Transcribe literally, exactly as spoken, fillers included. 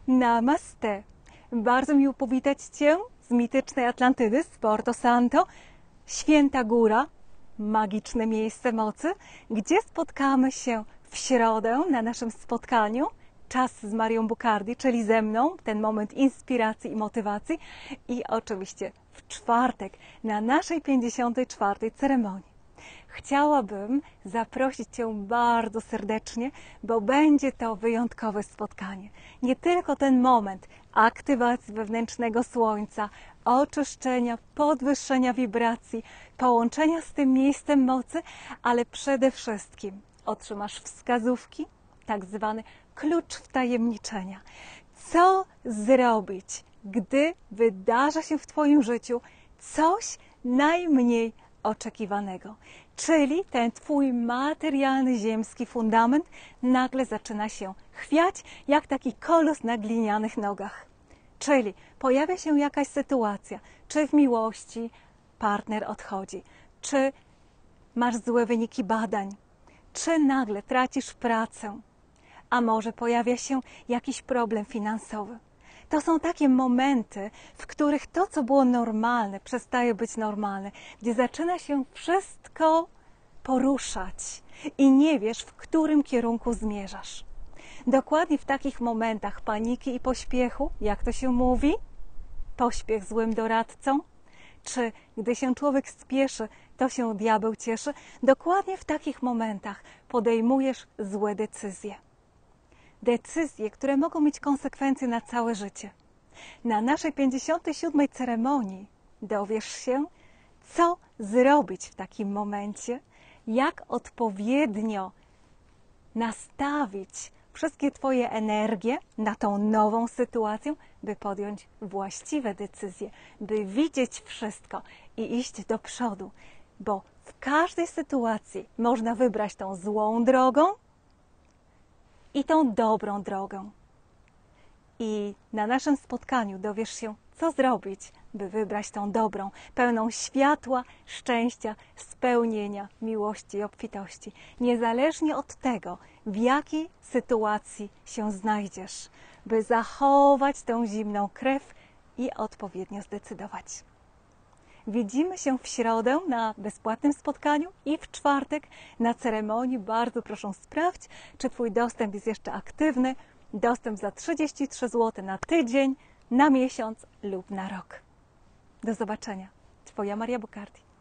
Namaste. Bardzo miło powitać Cię z mitycznej Atlantydy, z Porto Santo, święta góra, magiczne miejsce mocy, gdzie spotkamy się w środę na naszym spotkaniu. Czas z Marią Bucardi, czyli ze mną, ten moment inspiracji i motywacji, i oczywiście w czwartek na naszej pięćdziesiątej czwartej ceremonii. Chciałabym zaprosić Cię bardzo serdecznie, bo będzie to wyjątkowe spotkanie. Nie tylko ten moment aktywacji wewnętrznego słońca, oczyszczenia, podwyższenia wibracji, połączenia z tym miejscem mocy, ale przede wszystkim otrzymasz wskazówki, tak zwany klucz wtajemniczenia. Co zrobić, gdy wydarza się w Twoim życiu coś najmniej oczekiwanego? Czyli ten Twój materialny, ziemski fundament nagle zaczyna się chwiać, jak taki kolos na glinianych nogach. Czyli pojawia się jakaś sytuacja, czy w miłości partner odchodzi, czy masz złe wyniki badań, czy nagle tracisz pracę, a może pojawia się jakiś problem finansowy. To są takie momenty, w których to, co było normalne, przestaje być normalne, gdzie zaczyna się wszystko poruszać i nie wiesz, w którym kierunku zmierzasz. Dokładnie w takich momentach paniki i pośpiechu, jak to się mówi, pośpiech złym doradcą, czy gdy się człowiek spieszy, to się diabeł cieszy, dokładnie w takich momentach podejmujesz złe decyzje. Decyzje, które mogą mieć konsekwencje na całe życie. Na naszej pięćdziesiątej siódmej ceremonii dowiesz się, co zrobić w takim momencie, jak odpowiednio nastawić wszystkie Twoje energie na tą nową sytuację, by podjąć właściwe decyzje, by widzieć wszystko i iść do przodu, bo w każdej sytuacji można wybrać tą złą drogą i tą dobrą drogą. I na naszym spotkaniu dowiesz się, co zrobić, by wybrać tą dobrą, pełną światła, szczęścia, spełnienia, miłości i obfitości. Niezależnie od tego, w jakiej sytuacji się znajdziesz, by zachować tą zimną krew i odpowiednio zdecydować. Widzimy się w środę na bezpłatnym spotkaniu i w czwartek na ceremonii. Bardzo proszę sprawdź, czy Twój dostęp jest jeszcze aktywny. Dostęp za trzydzieści trzy złote na tydzień, na miesiąc lub na rok. Do zobaczenia. Twoja Maria Bucardi.